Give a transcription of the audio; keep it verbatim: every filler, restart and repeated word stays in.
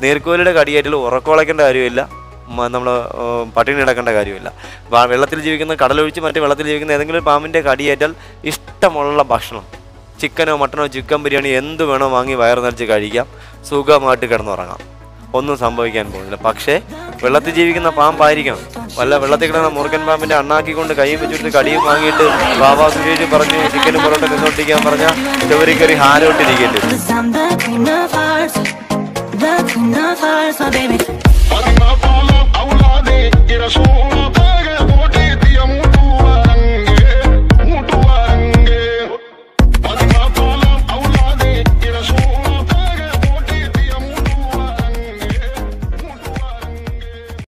നീർക്കോലിയുടെ കടിയേറ്റാൽ ഉറക്കമുളയ്ക്കേണ്ട കാര്യമില്ല, നമ്മൾ പട്ടിണി കിടക്കേണ്ട കാര്യമില്ല. വെള്ളത്തിൽ ജീവിക്കുന്ന കടലൊഴിച്ച് മറ്റേ വെള്ളത്തിൽ ജീവിക്കുന്ന ഏതെങ്കിലും ഒരു പാമ്പിൻ്റെ കടിയേറ്റാൽ ഇഷ്ടമുള്ള ഭക്ഷണം, ചിക്കനോ മട്ടനോ ചിക്കൻ ബിരിയാണി എന്ത് വേണോ വാങ്ങി വയറ് നിറച്ച് കഴിക്കാം, സുഖമായിട്ട് കിടന്നുറങ്ങാം, ഒന്നും സംഭവിക്കാൻ പോകുന്നില്ല. പക്ഷേ വെള്ളത്തിൽ ജീവിക്കുന്ന പാമ്പായിരിക്കണം. വല്ല വെള്ളത്തിൽ കിടന്ന മുറുക്കൻ പാമ്പിൻ്റെ അണ്ണാക്കിക്കൊണ്ട് കൈയും വെച്ചിട്ട് കടിയും വാങ്ങിയിട്ട് വാവാ സുരേഷ് പറഞ്ഞു ചിക്കനും പൊറോട്ട നിന്നോട്ടിക്കാൻ പറഞ്ഞാൽ ചെവരി കയറി ഹാരോട്ടിരിക്കേണ്ടി വരും.